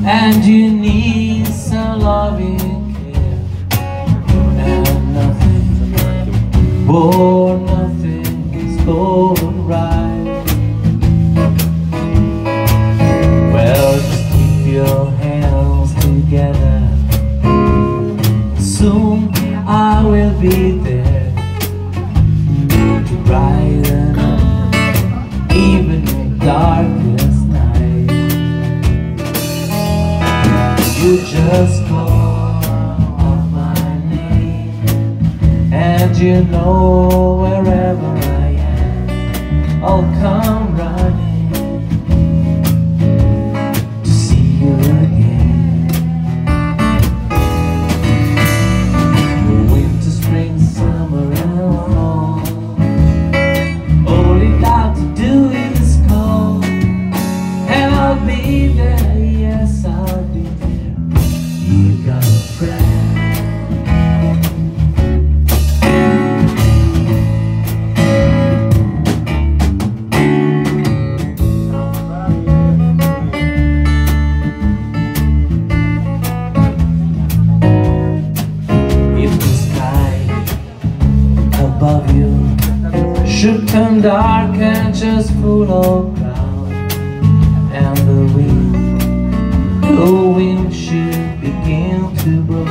and you need some loving care, and nothing, oh, nothing is going right. Well, just keep your hands together. Soon I will be there to brighten up even the darkest night. You just call out my name, and you know wherever I am, I'll come running to see you again. Winter, spring, summer and fall, all you got to do is call, and I'll be there, yes I'll be there. You got a friend. If the sky above you should turn dark and just full of cloud, and the wind should begin to blow,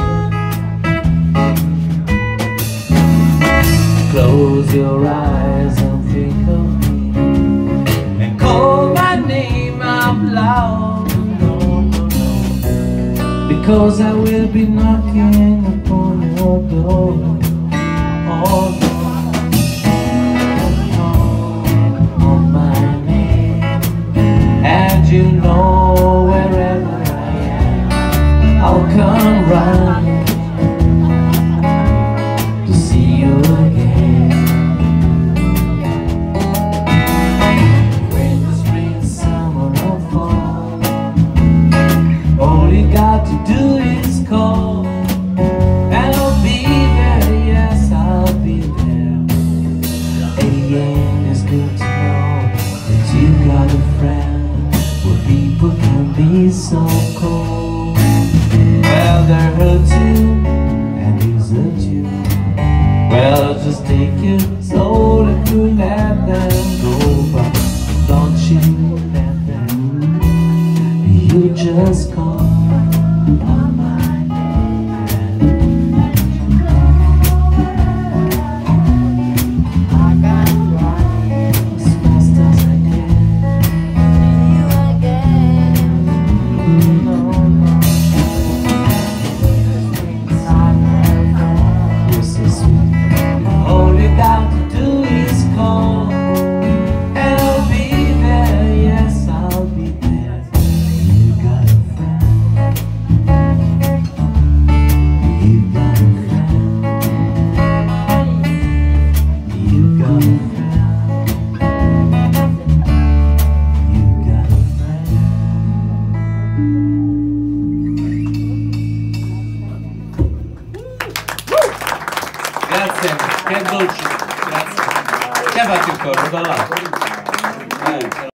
close your eyes and think of me, and call my name out loud. No, no, no, because I will be knocking upon your door. Oh, no. And you know wherever I am, I'll come running to see you again. Winter, spring, summer or fall, all you got to do is call, and I'll be there, yes I'll be there. And it's good to know that you got a friend. People can be so cold. Well, they're hurt too, and he's hurt you. Well, just take your soul if you let them go, but don't you let them. You just call on my name. I got right as fast as I can. All you got to do is call, and I'll be there, yes I'll be there. You got a friend. You got a friend. You got a friend. You got a friend. Grazie, che dolce, grazie. Che ha fatto il coro? Da là?